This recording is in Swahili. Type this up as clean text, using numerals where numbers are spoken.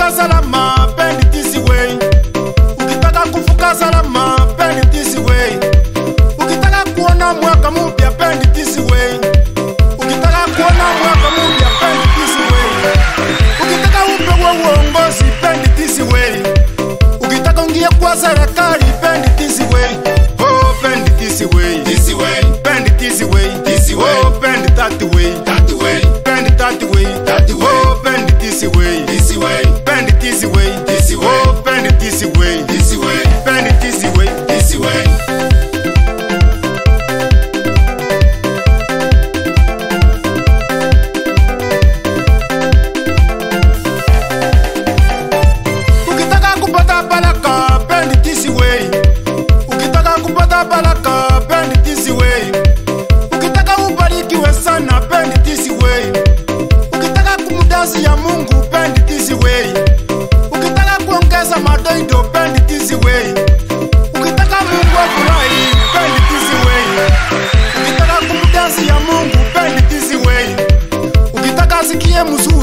kulala salama, bend it this way. Ukitaka kufuka salama, bend it this way. Ukitaka kuona mwaka mpya, bend it this way. Ukitaka kuona mwaka mpya, bend it this way. Ukitaka upewe uongozi, bend it this way. Ukitaka ungie kwa serikali, bend it this way. Oh, bend it this way, this way, bend it this way, this way. Oh, bend it that way, that way, bend it that way, that way. Oh, bend it this way, this way, bend it this way, this way. Oh, bend it this way, this way, bend it this way, this way. Ukitaka kupata baraka, bend it this way. Ukitaka kupata baraka, bend it this way. Ukitaka ubarikiwe sana, bend it this way. Ukitaka kumdasi ya Mungu, bend it this way. Ukitaka kuongeza madoido, bend it this way. Ukitaka Mungu afurahi, bend it this way. Ukitaka kumdasi ya Mungu, bend it this way. Ukitaka asikie mzuri